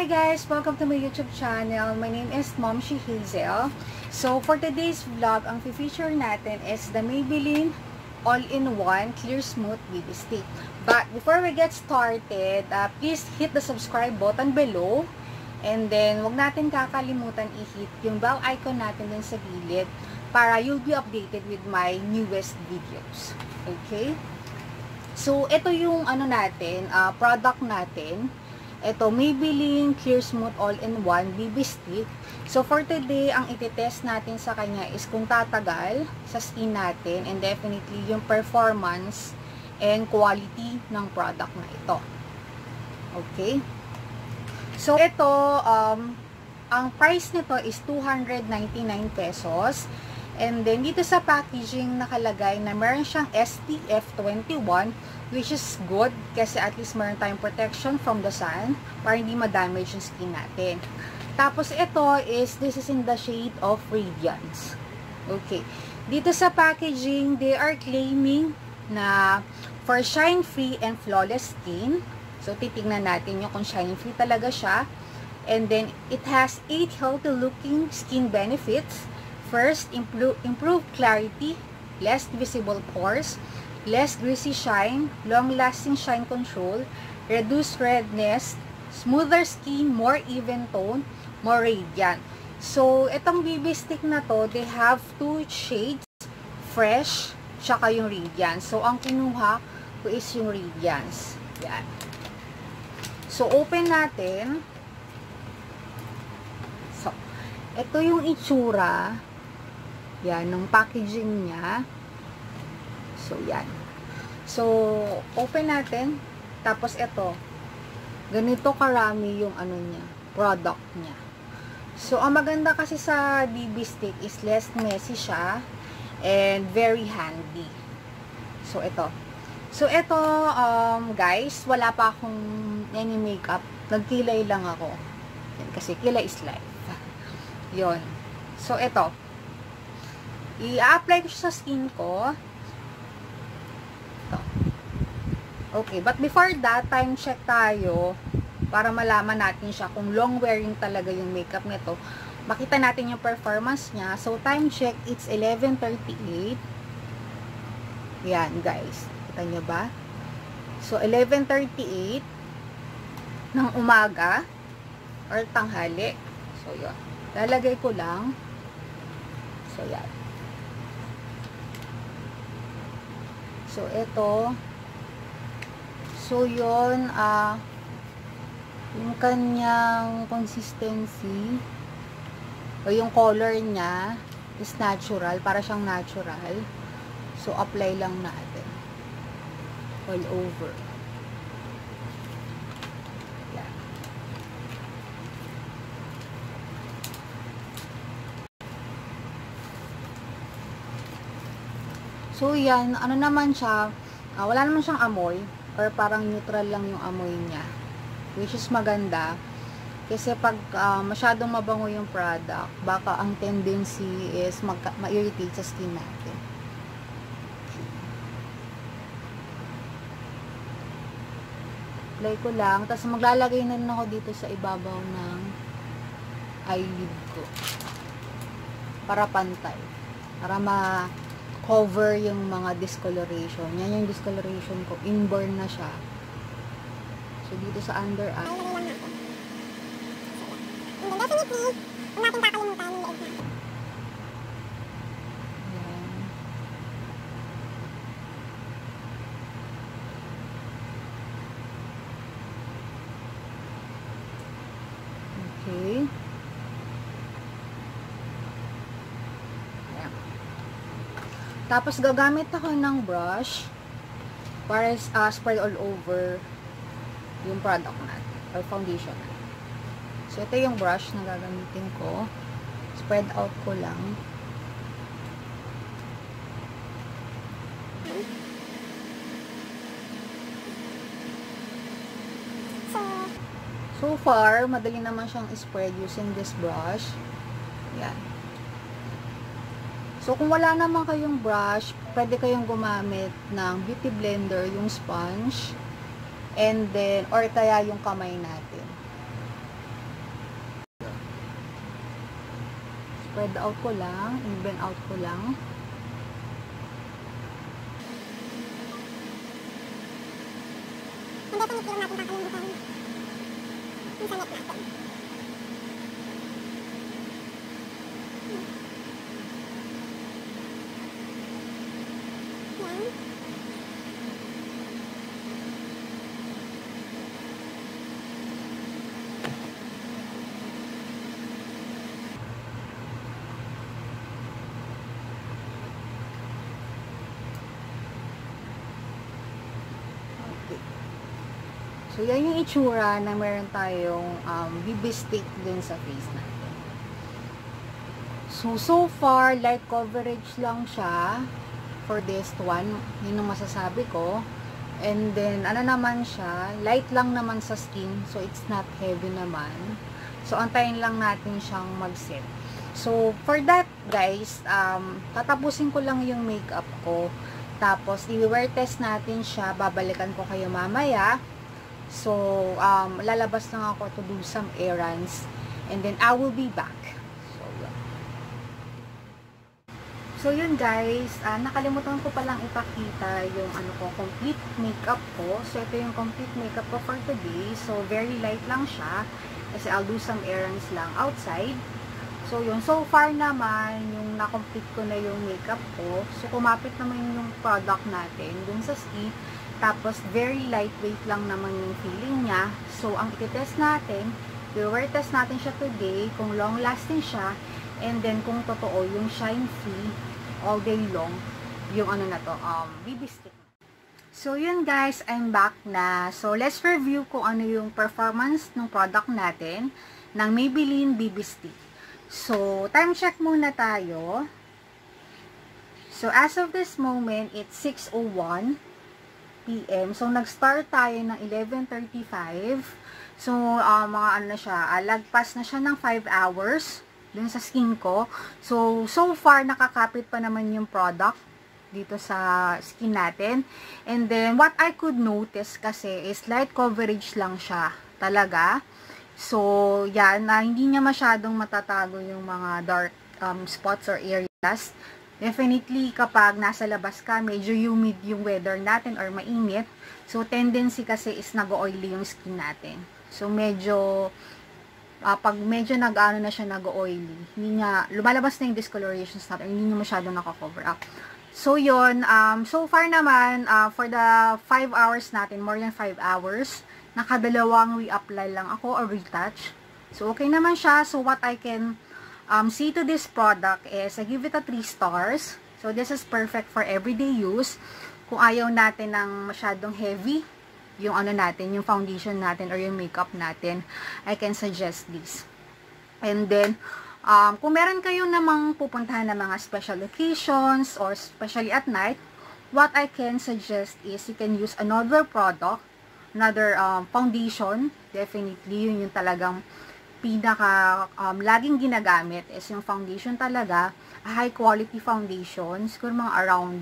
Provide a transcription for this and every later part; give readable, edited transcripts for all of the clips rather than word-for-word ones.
guys! Welcome to my YouTube channel. My name is Momshies Hazel. So, for today's vlog, ang feature natin is the Maybelline All-in-One Clear Smooth BB Stick. But, before we get started, please hit the subscribe button below. And then, wag natin kakalimutan i-hit yung bell icon natin dun sa gilid para you'll be updated with my newest videos. Okay? So, ito yung product natin. Ito, Maybelline Clear Smooth All-in-One BB Stick. So, for today, ang iti-test natin sa kanya is kung tatagal sa skin natin and definitely yung performance and quality ng product na ito. Okay? So, ito, ang price nito is 299 pesos. And then, dito sa packaging nakalagay na meron siyang SPF 21, which is good kasi at least meron tayong protection from the sun para hindi ma-damage yung skin natin. Tapos, this is in the shade of Radiance. Okay. Dito sa packaging, they are claiming na for shine-free and flawless skin. So, titignan natin yung kung shine-free talaga siya. And then, it has 8 healthy-looking skin benefits. First, improve clarity, less visible pores, less greasy shine, long-lasting shine control, reduce redness, smoother skin, more even tone, more radiant. So, itong BB stick na to, they have 2 shades, fresh, tsaka yung Radiance. So, ang kinuha ko is yung Radiance. Yan. So, open natin. So, ito yung itsura. Yan, ng packaging niya. So, yan. So, open natin. Tapos, ito. Ganito karami yung niya, product niya. So, ang maganda kasi sa BB stick is less messy siya and very handy. So, ito. So, ito, guys, wala pa akong any makeup. Nagkilay lang ako. Yan, kasi kilay is life. Yun. So, ito. I-apply ko siya sa skin ko. Ito. Okay, but before that, time check tayo para malaman natin siya kung long wearing talaga yung makeup nito. Makita natin yung performance niya. So, time check, it's 11:38. Yan, guys. Kita niyo ba? So, 11:38 ng umaga or tanghali. So, yun. Lalagay ko lang. So, yan. So, ito. So, yun, yung kanyang consistency o yung color niya is natural. Para siyang natural. So, apply lang natin. All over. Yan. So, yan. Ano naman siya, wala naman siyang amoy. Or parang neutral lang yung amoy niya. Which is maganda. Kasi pag masyadong mabango yung product, baka ang tendency is ma-irritate sa skin natin. Apply ko lang. Tapos maglalagay na rin ako dito sa ibabaw ng eyelid ko. Para pantay. Para cover yung mga discoloration. Yan yung discoloration ko. Inborn na siya. So, dito sa under eye. Definitely, kung natin kakalimutan yung leeg na. Yan. Okay. Tapos, gagamit ako ng brush para spread all over yung product natin, or foundation natin. So, ito yung brush na gagamitin ko. Spread out ko lang. So far, madali naman siyang spread using this brush. Yan. So, kung wala naman kayong brush, pwede kayong gumamit ng beauty blender, yung sponge, and then, or kaya yung kamay natin. spread out ko lang, even out ko lang. And definitely, huwag natin kakalimutan yung sanet natin. Yan. So, yan yung itsura na meron tayong BB stick dun sa face natin. So far, light coverage lang siya for this one. Yun ang masasabi ko. And then, ano naman siya, light lang naman sa skin. So, it's not heavy naman. So, antayin lang natin siyang mag-set. So, for that, guys, tatapusin ko lang yung makeup ko. Tapos, i-wear test natin siya. Babalikan ko kayo mamaya. So, lalabas lang ako to do some errands. And then, I will be back. So, yun guys. Nakalimutan ko palang ipakita yung complete makeup ko. So, ito yung complete makeup ko for today. So, very light lang siya. Kasi I'll do some errands lang outside. So, yun. So far naman, yung na-complete ko na yung makeup ko. So, kumapit naman yung product natin dun sa skin. Tapos, very lightweight lang naman yung feeling niya. So, ang i-test natin, i-wear test natin siya today, kung long-lasting siya, and then kung totoo, yung shine-free, all day long, yung BB stick. So, yun guys, I'm back na. So, let's review kung ano yung performance ng product natin, ng Maybelline BB stick. So, time check muna tayo. So, as of this moment, it's 6:01 PM. So, nag-start tayo ng 11:35. So, lagpas na siya ng 5 hours dun sa skin ko. So far, nakakapit pa naman yung product dito sa skin natin. And then, what I could notice kasi is light coverage lang siya talaga. So, yan, hindi niya masyadong matatago yung mga dark spots or areas. Definitely, kapag nasa labas ka, medyo humid yung weather natin or mainit. So, tendency kasi is nag-oily yung skin natin. So, medyo, pag medyo nag-ano na siya nag-oily, hindi niya, lumalabas na yung discolorations natin, hindi niya masyadong naka-cover up. So, yun, so far naman, for the 5 hours natin, more than 5 hours, nakadalawang re-apply lang ako or retouch. So, okay naman siya. So, what I can see to this product is, I give it a 3 stars. So, this is perfect for everyday use. Kung ayaw natin ng masyadong heavy, yung yung foundation natin or yung makeup natin, I can suggest this. And then, kung meron kayo namang pupuntahan ng mga special occasions or especially at night, what I can suggest is you can use another product, another foundation. Definitely, yun yung talagang pinaka laging ginagamit is yung foundation talaga, a high quality foundation, siguro mga around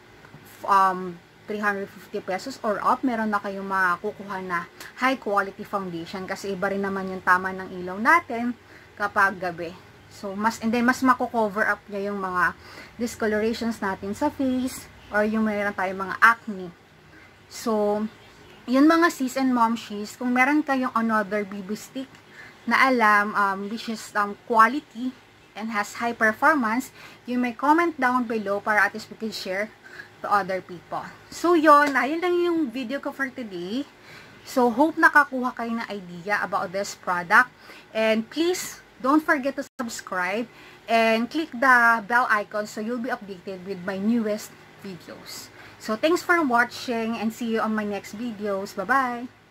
350 pesos or up, meron na kayong makukuha na high quality foundation kasi iba rin naman yung tama ng ilaw natin kapag gabi. So, mas mako-cover up niya yung mga discolorations natin sa face or yung meron tayong mga acne. So, yun mga sis and momshies, kung meron kayong another BB stick na alam, which is quality and has high performance, you may comment down below para at least we can share to other people. So, ayun lang yung video ko for today. So, hope nakakuha kayo ng idea about this product. And please, don't forget to subscribe and click the bell icon so you'll be updated with my newest videos. So, thanks for watching and see you on my next videos. Bye-bye!